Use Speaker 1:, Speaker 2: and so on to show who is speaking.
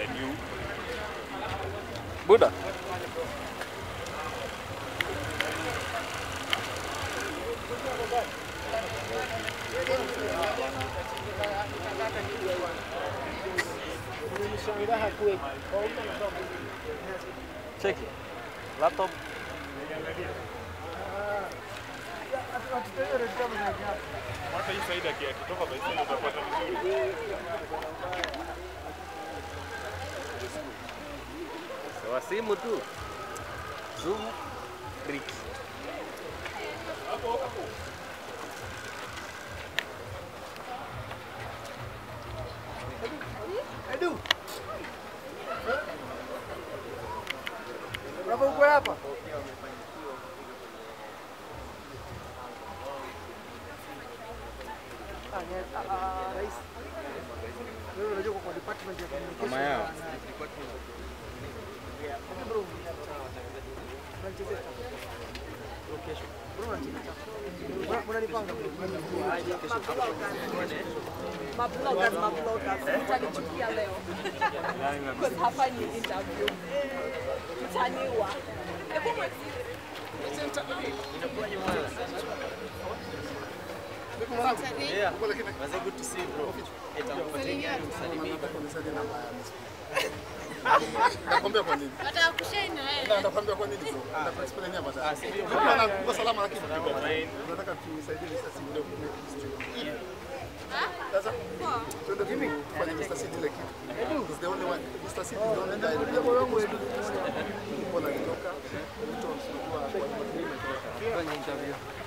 Speaker 1: you.
Speaker 2: Buddha. Check it. Laptop.
Speaker 1: Hata hii faida akitoka basi utapata vizuri.
Speaker 2: Sawa simu tu. Zoom trick.
Speaker 3: Edu. Bravo uko hapa. Rais. Wewe unajua kwa department ya communication.
Speaker 2: Mama yao.
Speaker 3: Bro. Location. Unanipanga
Speaker 4: Mabloggers. Utanichukia leo. Because hafanyi interview. Tutaniwa.
Speaker 2: Yeah. Was it good to see you, bro?
Speaker 5: Nakwambia kwa nini?
Speaker 4: Nataka kushare na wewe.
Speaker 5: Nakwambia kwa nini bro? Nitakuexplain hapa sasa. Kwa salama lakini nataka tusaidie sasa ndio history. Sasa twende kufanya Mr. City ile kitu. It's the only one. Mr. City is the only guy. Jambo langu Edu. Mbona nitoka? Mtu msukua kwa interview.